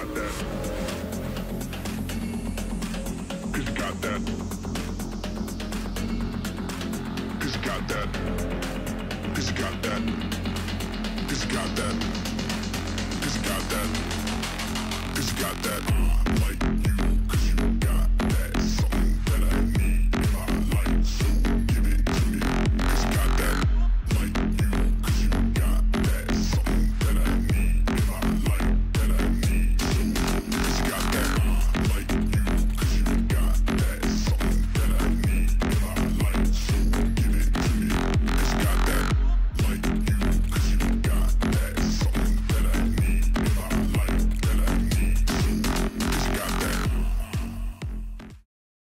got that. Cause you got that. Cause you got that. Cause you got that. Cause you got that. Cause you got that. Cause you got that. Like